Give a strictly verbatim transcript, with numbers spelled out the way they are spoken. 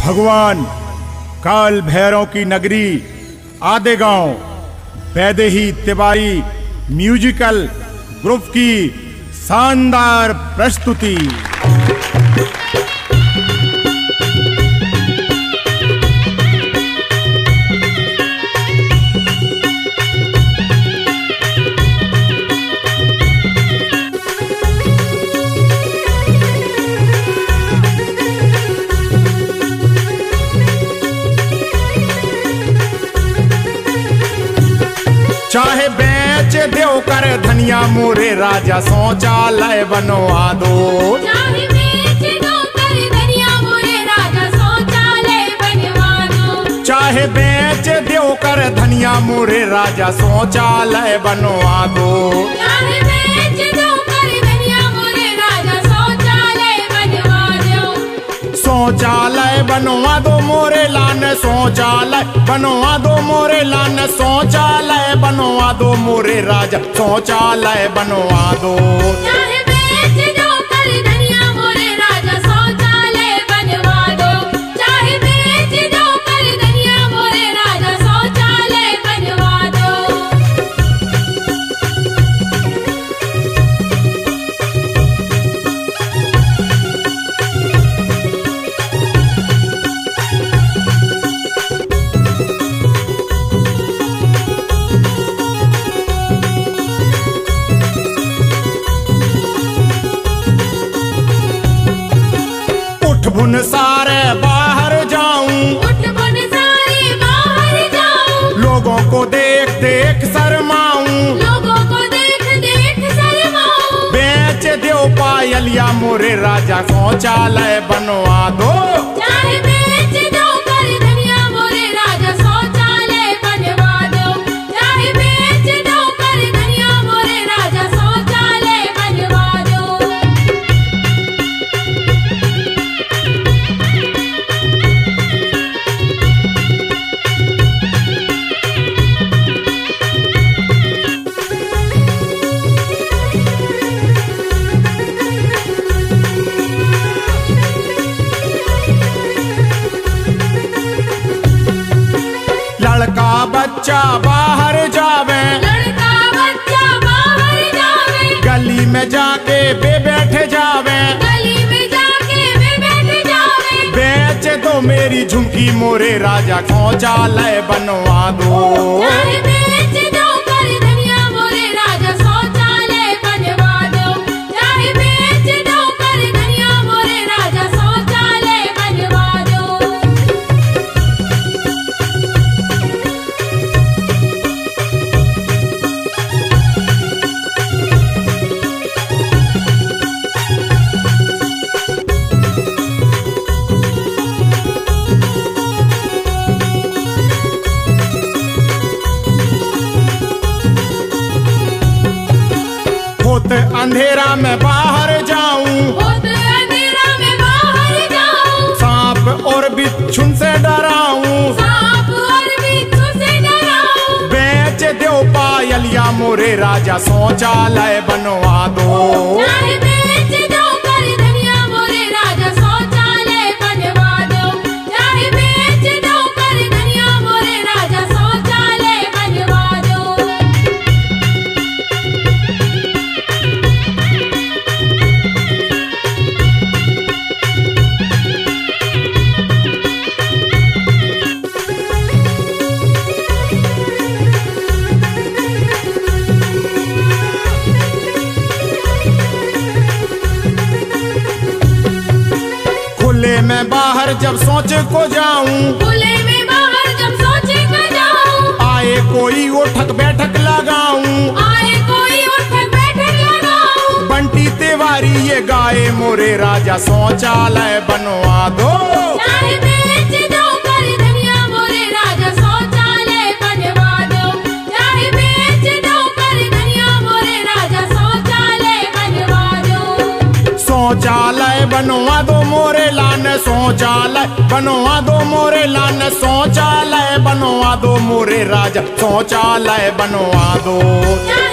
भगवान काल भैरव की नगरी आधे गांव वैदेही तिवारी म्यूजिकल ग्रुप की शानदार प्रस्तुति। चाहे बेच दो कर धनिया मोरे राजा शौचालय बनवा दो। चाहे बेच दो कर धनिया मोरे राजा शौचालय बनवा दो। चाहे बेच दो कर धनिया मोरे राजा शौचालय बनवा दो। चाहे बेच दो कर धनिया मोरे राजा शौचालय बनवा दो। शौचालय बनवा दो मोरे लान शौचालय बनवा दो मोरे लान शौचालय बनवा दो मोरे राजा शौचालय बनवा दो। चाहे बेच दो कर धनिया मोरे राजा शौचालय बनवा दो। चाहे बेच दो कर धनिया मोरे राजा शौचालय बनवा दो। बुन सारे बाहर जाऊं, उठ बुन सारे बाहर जाऊं, लोगों को देख देख शर्माऊं, लोगों को देख देख शर्माऊं। बेच दो पायलिया मोरे राजा शौचालय बनवा दो। चाहे बेच दो कर धनिया मोरे राजा शौचालय बनवा दो। चाहे बेच दो कर धनिया मोरे राजा शौचालय बनवा दो। लड़का बच्चा बाहर जावे, लड़का बच्चा बाहर जावे, गली में जाके बे बैठे जावे, गली में जाके वे बैठ जावे। बेच दो मेरी झुमकी मोरे राजा शौचालय बनवा दो। चाहे बेच दो कर धनिया मोरे राजा शौचालय बनवा दो। चाहे बेच दो कर धनिया मोरे राजा शौचालय बनवा दो। होत अंधेरा में बाहर जाऊं, होत अंधेरा में बाहर जाऊं, सांप और बिच्छू से डराऊं, सांप और बिच्छू से डराऊं। बेच दो पायलिया मोरे राजा शौचालय बनवा दो। चाहे बेच दो कर धनिया मोरे राजा शौचालय बनवा दो। चाहे बेच दो कर धनिया मोरे राजा शौचालय बनवा दो। खुले में बाहर जब सोच को जाऊं, खुले में बाहर जब सोचे कर जाऊं, आए कोई उठक बैठक लगाऊं, आए कोई उठक बैठक लगाऊं। बंटी तिवारी ये गाए मोरे राजा शौचालय बनवा दो। चाहे बेच दो कर धनिया मोरे राजा शौचालय बनवा दो। चाहे बेच दो कर धनिया मोरे राजा शौचालय बनवा दो। शौचालय बनवा दो मोरे लान शौचालय बनवा दो मोरे लान शौचालय बनवा दो मोरे राजा शौचालय बनवा दो। चाहे